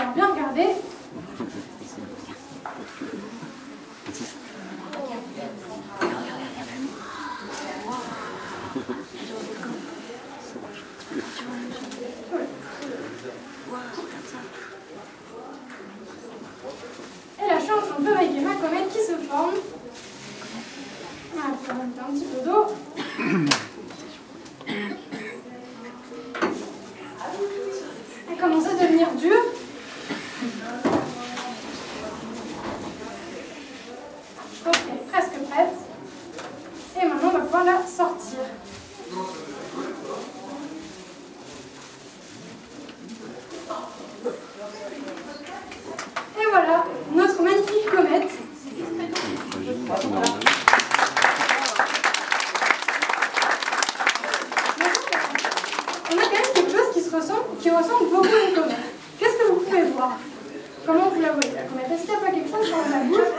Alors bien regarder. Et la chance, on peut avec ma comète qui se forme. Voilà, on va mettre un petit peu d'eau. Elle commence à devenir dure. Je pense qu'elle est presque prête. Et maintenant, on va pouvoir la sortir. Et voilà, notre magnifique comète. On a quand même quelque chose qui ressemble beaucoup à une comète. Qu'est-ce que vous pouvez voir? Comment vous la voyez, la comète? Est-ce qu'il n'y a pas quelque chose dans la bouche?